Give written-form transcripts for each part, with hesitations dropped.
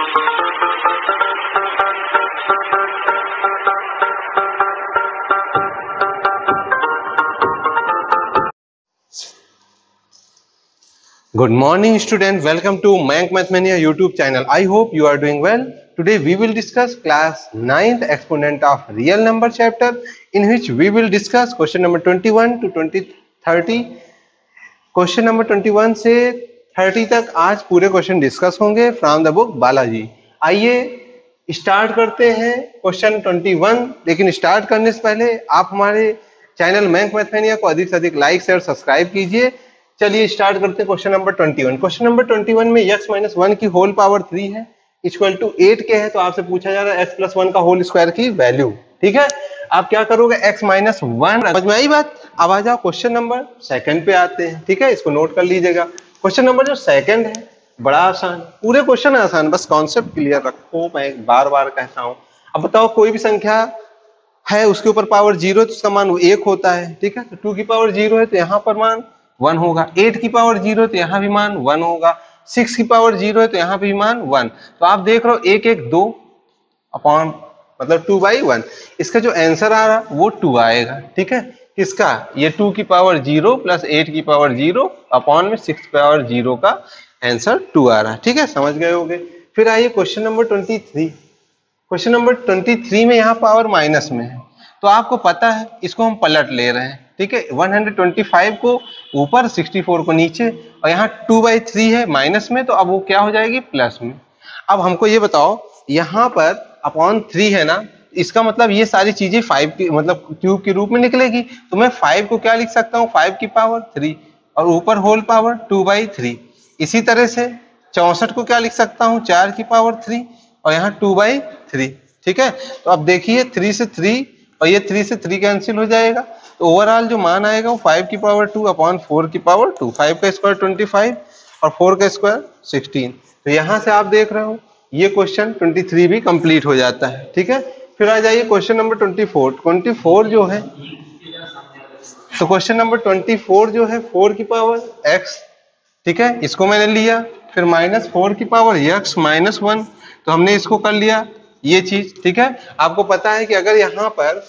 Good morning student, welcome to Mayank Mathmania YouTube channel. I hope you are doing well. Today we will discuss class 9th exponent of real number chapter, in which we will discuss question number 21 to 30. Question number 21 से 30 तक आज पूरे question discuss होंगे from the book Balaji. आइए start करते हैं question 21। लेकिन start करने से पहले आप हमारे चैनल मैंक मैथमेनिया को अधिक से अधिक लाइक शेयर सब्सक्राइब कीजिए। चलिए स्टार्ट करते हैं क्वेश्चन नंबर 21। क्वेश्चन नंबर 21 में x माइनस 1 की होल पावर 3 है इक्वल टू 8 के है, तो आपसे पूछा जा रहा है x प्लस 1 का होल स्क्वायर की वैल्यू। ठीक है, आप क्या करोगे, x माइनस 1। समझ में आई बात? अब आ जाओ क्वेश्चन नंबर सेकंड पे आते हैं। ठीक है, इसको नोट कर लीजिएगा। क्वेश्चन नंबर जो सेकंड है बड़ा आसान, पूरे क्वेश्चन आसान, बस कॉन्सेप्ट क्लियर रखो। मैं बार बार कहता हूँ। अब बताओ कोई भी संख्या है उसके ऊपर पावर 0 तो उसका मान 1 होता है। ठीक है, तो 2 की पावर 0 है तो यहाँ पर मान 1 होगा। 8 की पावर 0 तो यहाँ भी मान 1 होगा। 6 की पावर 0 है तो यहाँ भी मान 1। तो आप देख रहे हो 1 1 2 अपॉन मतलब 2/1। इसका जो आंसर आ रहा वो 2 आएगा। ठीक है, किसका? ये 2 की पावर 0 प्लस 8 की पावर 0 अपॉन में 6 की पावर 0 का आंसर 2 आ रहा है। ठीक है, समझ गए होगे। फिर आइए क्वेश्चन नंबर 23। क्वेश्चन नंबर 23 में यहाँ पावर माइनस में है, तो आपको पता है इसको हम पलट ले रहे हैं। ठीक है, 125 को ऊपर 64 को नीचे, और यहाँ 2/3 है माइनस में, तो अब वो क्या हो जाएगी, प्लस में। अब हमको ये बताओ यहाँ पर अपॉन 3 है ना, इसका मतलब ये सारी चीजें 5 की मतलब क्यूब के रूप में निकलेगी। तो मैं 5 को क्या लिख सकता हूँ, 5 की पावर 3 और ऊपर होल पावर 2/3। इसी तरह से 64 को क्या लिख सकता हूँ, 4 की पावर 3 और यहाँ 2/3। ठीक है, तो अब देखिए 3 से 3 और ये 3 से 3 कैंसिल हो जाएगा, तो ओवरऑल जो मान आएगा वो 5 की पावर 2 अपॉन 4 की पावर 2। 5 का स्क्वायर 25 और 4 का स्क्वायर 16। तो यहाँ से आप देख रहे हो ये क्वेश्चन 23 भी कंप्लीट हो जाता है। ठीक है, फिर आ जाइए क्वेश्चन नंबर 24 जो है, तो क्वेश्चन नंबर 24 जो है 4 की पावर x। ठीक है, इसको मैंने लिया, फिर माइनस 4 की पावर x माइनस 1, तो हमने इसको कर लिया ये चीज। ठीक है, आपको पता है कि अगर यहाँ पर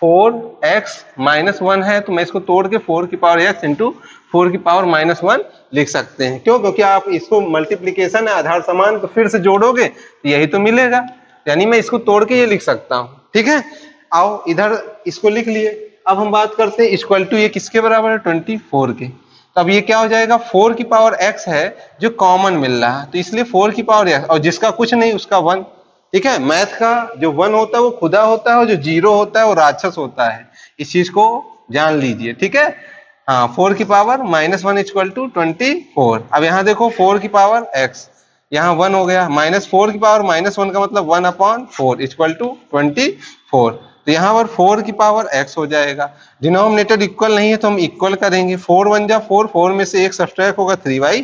4x माइनस 1 है तो मैं इसको तोड़ के 4 की पावर x इंटू 4 की पावर माइनस 1 लिख सकते हैं। क्यों? क्योंकि आप इसको मल्टीप्लीकेशन है, आधार समान, तो फिर से जोड़ोगे तो यही तो मिलेगा, यानी मैं इसको तोड़ के ये लिख सकता हूँ। ठीक है, आओ इधर इसको लिख लिए। अब हम बात करते हैं इक्वल टू, ये किसके बराबर है, 24 के। तो अब ये क्या हो जाएगा, 4 की पावर x है जो कॉमन मिल रहा है, तो इसलिए 4 की पावर x, और जिसका कुछ नहीं उसका 1। ठीक है, मैथ का जो 1 होता है वो खुदा होता है और जो 0 होता है वो राक्षस होता है। इस चीज को जान लीजिए। ठीक है, हाँ, 4 की पावर माइनस 1 इक्वल टू 24। अब यहाँ देखो 4 की पावर x, यहाँ 1 हो गया, माइनस 4 की पावर माइनस 1 का मतलब 1 अपॉन 4 इक्वल टू 24। तो यहाँ पर 4 की पावर x हो जाएगा। डिनोमिनेटर इक्वल नहीं है तो हम इक्वल करेंगे। 4 1 जा 4, 4 में से 1 सब्ट्रैक्ट होगा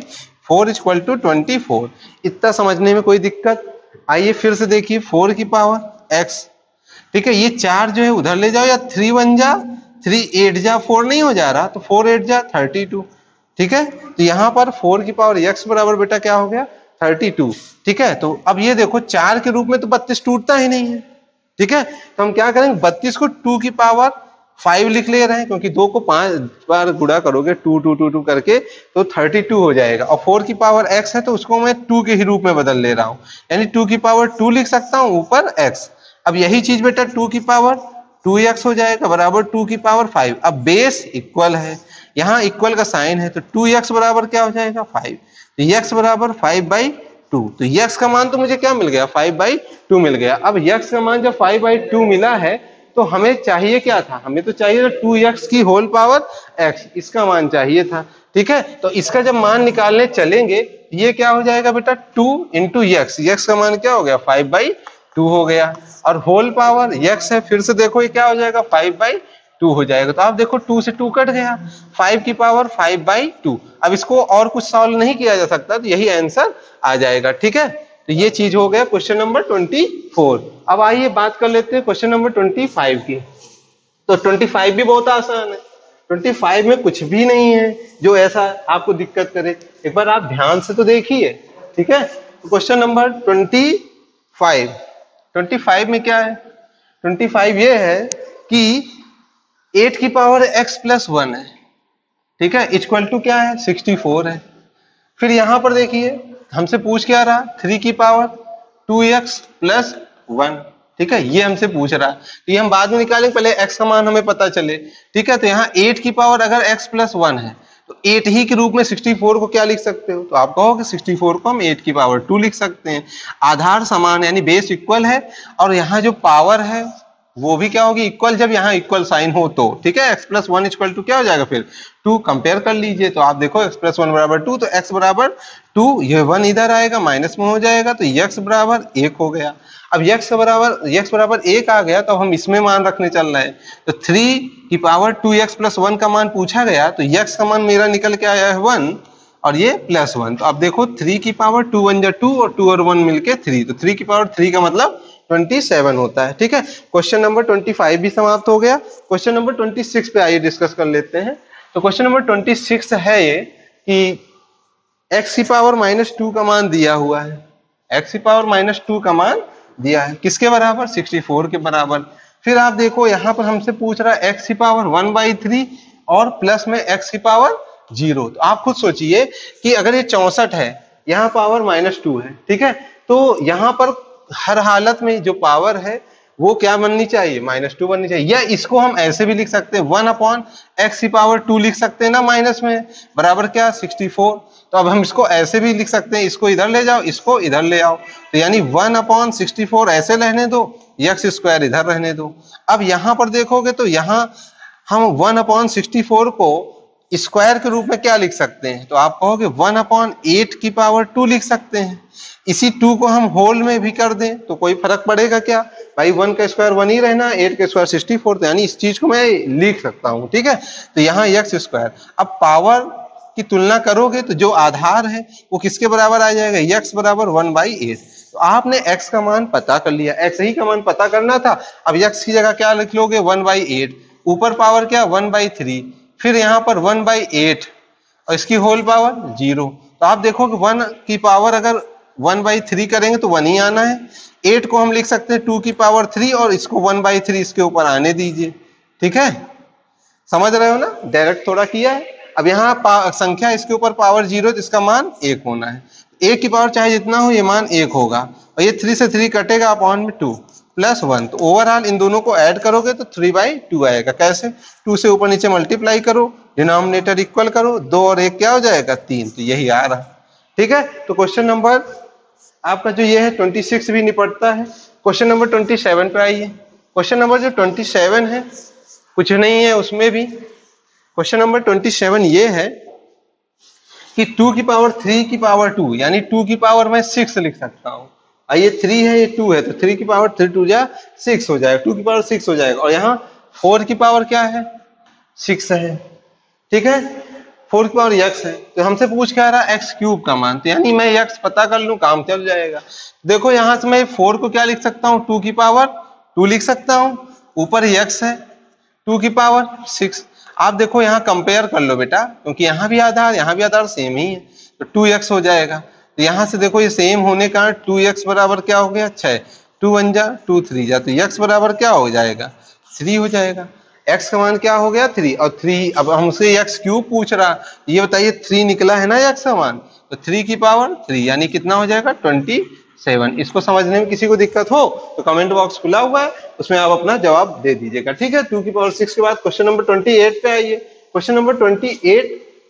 3/4 इक्वल टू 24। इतना समझने में कोई दिक्कत? आइए फिर से देखिए 4 की पावर x। ठीक है, ये 4 जो है उधर ले जाओ, या 3 1 जा 3 8 जा 4 नहीं हो जा रहा, तो 4 8 जा 32। ठीक है, तो यहाँ पर 4 की पावर x बराबर बेटा क्या हो गया, 32। ठीक है, तो अब ये देखो 4 के रूप में तो 32 टूटता ही नहीं है। ठीक है, तो हम क्या करेंगे, 32 को 2 की पावर 5 लिख ले रहे हैं, क्योंकि 2 को 5 बार गुणा करोगे 2 2 2 2 करके तो 32 हो जाएगा। और 4 की पावर x है तो उसको मैं 2 के ही रूप में बदल ले रहा हूं, यानी 2 की पावर 2 लिख सकता हूं ऊपर x। अब यही चीज बेटा 2 की पावर 2x हो जाएगा बराबर 2 की पावर 5। अब बेस इक्वल है, यहाँ इक्वल का साइन है, तो 2x बराबर क्या हो जाएगा, 5। तो x बराबर 5/2। तो x का मान तो मुझे क्या मिल गया, 5/2 मिल गया। अब x का मान जब 5/2 मिला है तो हमें चाहिए क्या था, हमें तो चाहिए 2x की होल पावर x, इसका मान चाहिए था। ठीक है, तो इसका जब मान निकालने चलेंगे ये क्या हो जाएगा बेटा, 2 इंटू x का मान क्या हो गया, 5/2 हो गया, और होल पावर x है, फिर से देखो ये क्या हो जाएगा, 5/2 हो जाएगा। तो आप देखो 2 से 2 कट गया, 5 की पावर 5/2। अब इसको और कुछ सॉल्व नहीं किया जा सकता, तो यही आंसर आ जाएगा। ठीक है, तो ये चीज हो गया क्वेश्चन नंबर 24। अब आइए बात कर लेते हैं क्वेश्चन नंबर 25 की। तो 25 भी बहुत आसान है, 25 में कुछ भी नहीं है जो ऐसा आपको दिक्कत करे। एक बार आप ध्यान से तो देखिए। ठीक है, तो क्वेश्चन नंबर 25 25 में क्या है, 25 ये है कि 8 की पावर x प्लस 1 है, ठीक है, इक्वल टू क्या है 64 है। फिर यहां पर देखिए हमसे पूछ क्या रहा, 3 की पावर 2x प्लस 1, ठीक है, ये हमसे पूछ रहा है। तो ये हम बाद में निकालेंगे, पहले x का मान हमें पता चले, ठीक है। तो यहाँ 8 की पावर अगर x प्लस 1 है तो 8 ही के रूप में 64 को क्या लिख सकते हो, तो आप कहोगे 64 को हम 8 की पावर 2 लिख सकते हैं। आधार समान यानी बेस इक्वल है, और यहाँ जो पावर है वो भी क्या होगी इक्वल, जब यहाँ इक्वल साइन हो तो, ठीक है। x प्लस 1 इक्वल टू क्या हो जाएगा फिर 2, कंपेयर कर लीजिए। तो आप देखो x प्लस 1 बराबर 2, तो x बराबर 2, ये 1 इधर आएगा माइनस में हो जाएगा, तो x बराबर 1 हो गया। अब x बराबर 1 आ गया, तो हम इसमें मान रखने चल रहे हैं। तो 3 की पावर 2x प्लस 1 का मान पूछा गया, तो x का मान मेरा निकल के आया है 1 और ये प्लस 1। तो अब देखो 3 की पावर 2 1 जा 2 और 2 और 1 मिलके 3, तो 3 की पावर 3 का मतलब 27 होता है, ठीक है। क्वेश्चन नंबर 25 भी समाप्त हो गया। क्वेश्चन नंबर 26 पे आइए डिस्कस कर लेते हैं। तो क्वेश्चन नंबर 26 है ये कि x की पावर -2 का मान दिया हुआ है, x की पावर -2 का मान दिया है, किसके बराबर 64 के बराबर। फिर आप देखो यहाँ पर हमसे पूछ रहा है x की पावर 1/3 और प्लस में x की पावर 0। तो आप खुद सोचिए कि अगर ये 64 है, यहाँ पावर -2 है, ठीक है, तो यहाँ पर हर हालत में जो पावर है वो क्या बननी चाहिए -2 बननी चाहिए। या इसको हम ऐसे भी लिख सकते हैं 1/x की पावर 2 लिख सकते हैं ना, माइनस में बराबर क्या 64। तो अब हम इसको ऐसे भी लिख सकते हैं, इसको इधर ले जाओ, इसको इधर ले आओ, तो यानी 1/64 ऐसे रहने दो, x² इधर रहने दो। अब यहां पर देखोगे तो यहां हम 1/64 को स्क्वायर के रूप में क्या लिख सकते हैं, तो आप कहोगे 1/8 की पावर 2 लिख सकते हैं। इसी 2 को हम होल में भी कर दें तो कोई फर्क पड़ेगा क्या भाई, 1 का स्क्वायर 1 ही रहना, 8 का स्क्वायर 64, तो यानी इस चीज को मैं लिख सकता हूं, ठीक है। तो यहाँ x²। अब पावर की तुलना करोगे तो जो आधार है वो किसके बराबर आ जाएगा, x बराबर 1/8। तो आपने x का मान पता कर लिया, x ही का मान पता करना था। अब x की जगह क्या लिख लोगे 1/8, ऊपर पावर क्या 1/3, फिर यहाँ पर 1/8 और इसकी होल पावर 0। तो आप देखो कि 1 की पावर अगर 1/3 करेंगे तो 1 ही आना है। 8 को हम लिख सकते हैं 2 की पावर 3 और इसको 1/3 इसके ऊपर आने दीजिए, ठीक है, समझ रहे हो ना, डायरेक्ट थोड़ा किया है। अब यहाँ संख्या इसके ऊपर पावर 0, तो इसका मान 1 होना है। 1 की पावर चाहे जितना हो ये मान 1 होगा, और ये 3 से 3 कटेगा अपॉन में 2 प्लस 1, तो ओवरऑल इन दोनों को ऐड करोगे तो 3/2 आएगा। कैसे, 2 से ऊपर नीचे मल्टीप्लाई करो, डिनोमिनेटर इक्वल करो, 2 और 1 क्या हो जाएगा 3, तो यही आ रहा, ठीक है। तो क्वेश्चन नंबर आपका जो ये है 26 भी निपटता है। क्वेश्चन नंबर 27 पे आइए। क्वेश्चन नंबर जो 27 है कुछ नहीं है उसमें भी। क्वेश्चन नंबर 27 ये है कि 2 की पावर 3 की पावर 2, यानी 2 की पावर मैं 6 लिख सकता हूँ। ये 3 है, ये 2 है, तो 3 की पावर 3 2 जा 6 हो जाएगा, 2 की पावर 6 हो जाएगा। और यहाँ 4 की पावर क्या है 6 है, ठीक है, 4 की पावर x है। तो हमसे पूछ क्या रहा x³ का मान, तो यानी मैं x पता कर लूं काम चल जाएगा। देखो यहां से मैं 4 को क्या लिख सकता हूं 2 की पावर 2 लिख सकता हूं, ऊपर x है 2 की पावर 6। आप देखो यहाँ कंपेयर कर लो बेटा, क्योंकि यहाँ भी आधार सेम ही है, तो 2x हो जाएगा। तो यहाँ से देखो ये सेम होने का 2x बराबर क्या हो गया 6, 2 1 जा 2 3 जा, तो x बराबर क्या हो जाएगा 3 हो जाएगा। x का मान क्या हो गया 3, और 3 अब हमसे x³ पूछ रहा, ये बताइए 3 निकला है ना x का मान, तो 3 की पावर 3 यानी कितना हो जाएगा 27। इसको समझने में किसी को दिक्कत हो तो कमेंट बॉक्स खुला हुआ है, उसमें आप अपना जवाब दे दीजिएगा, ठीक है। 2 की पावर 6 के बाद क्वेश्चन नंबर 28 पे आइए। क्वेश्चन नंबर 28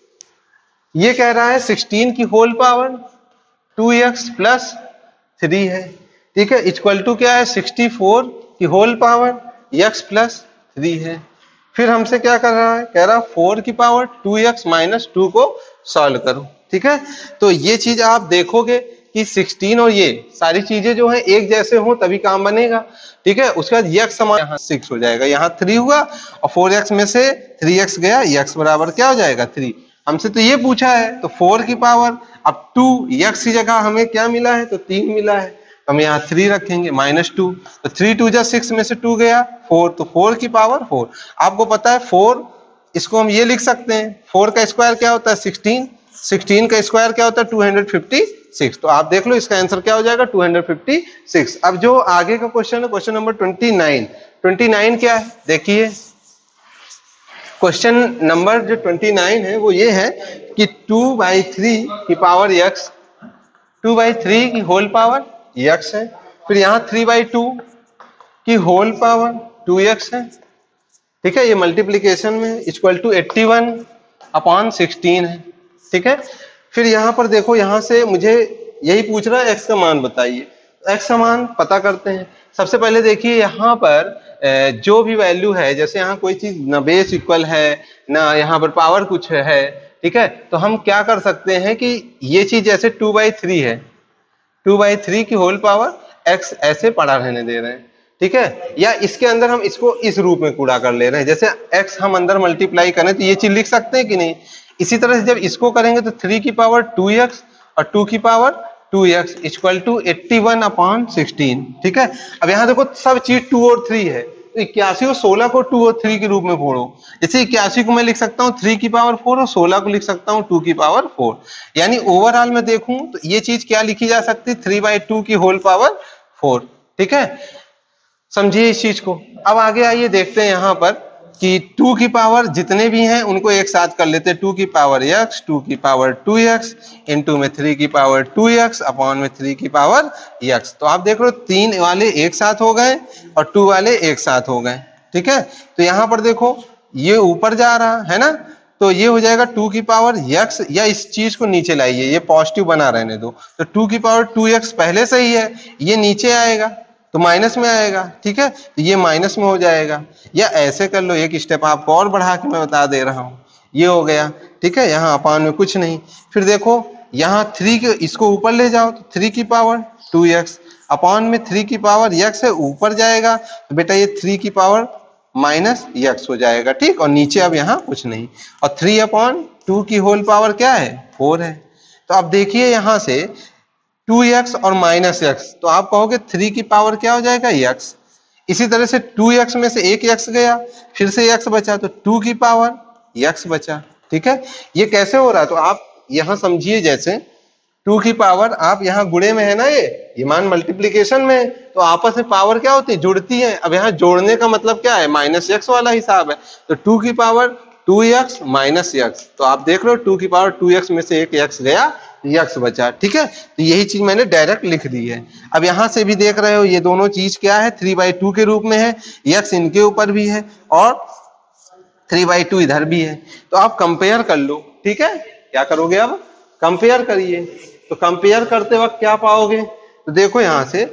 ये कह रहा है 16 की होल पावर 2x प्लस 3 है, ठीक है, इक्वल टू क्या है 64 की होल पावर x प्लस 3 है। फिर हमसे क्या कर रहा है, कह रहा 4 की पावर 2x माइनस 2 को सॉल्व करो, ठीक है। तो ये चीज आप देखोगे कि 16 और ये सारी चीजें जो है एक जैसे हो तभी काम बनेगा, ठीक है। उसके बाद x समान यहाँ 6 हो जाएगा, यहाँ 3 हुआ और 4x में से 3x गया, x बराबर क्या हो जाएगा 3। हमसे तो ये पूछा है, तो 4 की पावर अब 2x की जगह हमें क्या मिला है तो 3 मिला है, हम यहाँ 3 रखेंगे -2, तो 3 2 जा 6 में से 2 गया 4, तो 4 की पावर 4। आपको पता है 4, इसको हम ये लिख सकते हैं 4 का स्क्वायर क्या होता है 16, 16 का स्क्वायर क्या होता है 256। तो आप देख लो इसका आंसर क्या हो जाएगा 256। अब जो आगे का क्वेश्चन है क्वेश्चन नंबर 29। 29 क्या है देखिए, क्वेश्चन नंबर जो 29 है वो ये है कि 2/3 की पावर x, 2/3 की होल पावर x है, फिर यहाँ 3/2 की होल पावर 2x है, ठीक है, ये मल्टीप्लीकेशन में इक्वल टू 81/16 है, ठीक है। फिर यहाँ पर देखो, यहाँ से मुझे यही पूछ रहा है x का मान बताइए। x का मान पता करते हैं। सबसे पहले देखिए यहाँ पर जो भी वैल्यू है, जैसे यहाँ कोई चीज ना बेस इक्वल है ना यहाँ पर पावर कुछ है, ठीक है, तो हम क्या कर सकते हैं कि ये चीज जैसे 2/3 है, 2/3 की होल पावर x ऐसे पड़ा रहने दे रहे हैं, ठीक है, या इसके अंदर हम इसको इस रूप में कूड़ा कर ले रहे हैं, जैसे x हम अंदर मल्टीप्लाई करें तो ये चीज लिख सकते हैं कि नहीं। इसी तरह से जब इसको करेंगे तो 3 की पावर 2x और 2 की पावर 2x इक्वल टू 81/16, ठीक है। अब यहाँ देखो सब चीज 2 और 3 है, तो 81 और 16 को 2 और 3 के रूप में फोड़ो। जैसे 81 को मैं लिख सकता हूँ 3 की पावर 4 और 16 को लिख सकता हूँ 2 की पावर 4। यानी ओवरऑल में देखूं तो ये चीज क्या लिखी जा सकती है 3/2 की होल पावर 4, ठीक है। समझिए इस चीज को। अब आगे आइए देखते हैं यहाँ पर कि 2 की पावर जितने भी हैं उनको एक साथ कर लेते हैं। 2 की पावर x, 2 की पावर 2x, इनटू में 3 की पावर 2x अपॉन में 3 की पावर x। तो आप देख रहे हो 3 वाले एक साथ हो गए और 2 वाले एक साथ हो गए, ठीक है। तो यहाँ पर देखो ये ऊपर जा रहा है ना, तो ये हो जाएगा 2 की पावर x, या इस चीज को नीचे लाइए, ये पॉजिटिव बना रहने दो। तो 2 की पावर 2x पहले से ही है, ये नीचे आएगा तो माइनस में आएगा, ठीक है, तो ये माइनस में हो जाएगा। या ऐसे कर लो, एक स्टेप आपको और बढ़ा के मैं बता दे रहा हूं, ये हो गया, ठीक है, यहाँ अपान में कुछ नहीं। फिर देखो यहाँ 3 के इसको ऊपर ले जाओ तो 3 की पावर 2x अपान में 3 की पावर x है, ऊपर जाएगा तो बेटा ये 3 की पावर माइनस x हो जाएगा, ठीक। और नीचे अब यहाँ कुछ नहीं, और 3/2 की होल पावर क्या है 4 है। तो अब देखिए यहाँ से 2x और माइनस x, तो आप कहोगे 3 की पावर क्या हो जाएगा x। इसी तरह से 2x में से एक x गया, फिर से x बचा, तो 2 की पावर x बचा, ठीक है। ये कैसे हो रहा है तो आप यहां समझिए, जैसे 2 की पावर आप यहाँ गुणे में है ना, ये मान मल्टीप्लीकेशन में, तो आपस में पावर क्या होती है जुड़ती है। अब यहाँ जोड़ने का मतलब क्या है माइनस x वाला हिसाब है, तो 2 की पावर 2x माइनस x, तो आप देख रहे हो 2 की पावर 2x में से एक x गया, x बचा, ठीक है। तो यही चीज मैंने डायरेक्ट लिख दी है। अब यहां से भी देख रहे हो ये दोनों चीज क्या है 3/2 के रूप में है, x इनके ऊपर भी है और 3/2 इधर भी है। तो आप कंपेयर कर लो, ठीक है। क्या करोगे अब कंपेयर करिए, तो कंपेयर करते वक्त क्या पाओगे, तो देखो यहां से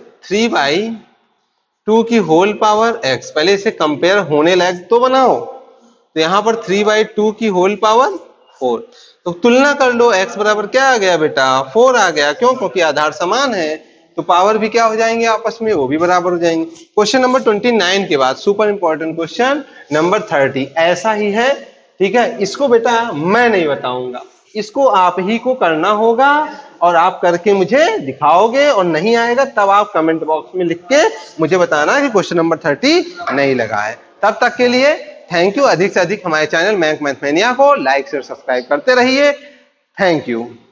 3/2 की होल पावर x, पहले इसे कंपेयर होने लायक तो बनाओ, तो यहां पर 3/2 की होल पावर 4, तो तुलना कर लो, x बराबर क्या आ गया बेटा 4 आ गया, क्यों, क्योंकि आधार समान है, तो पावर भी क्या हो जाएंगे आपस में, वो भी बराबर हो जाएंगे। क्वेश्चन नंबर 29 के बाद सुपर इंपॉर्टेंट क्वेश्चन नंबर 30 ऐसा ही है, ठीक है। इसको बेटा मैं नहीं बताऊंगा, इसको आप ही को करना होगा और आप करके मुझे दिखाओगे, और नहीं आएगा तब आप कमेंट बॉक्स में लिख के मुझे बताना कि क्वेश्चन नंबर 30 नहीं लगा है। तब तक के लिए थैंक यू। अधिक से अधिक हमारे चैनल मैंक मैथमेनिया को लाइक शेयर सब्सक्राइब करते रहिए। Thank you.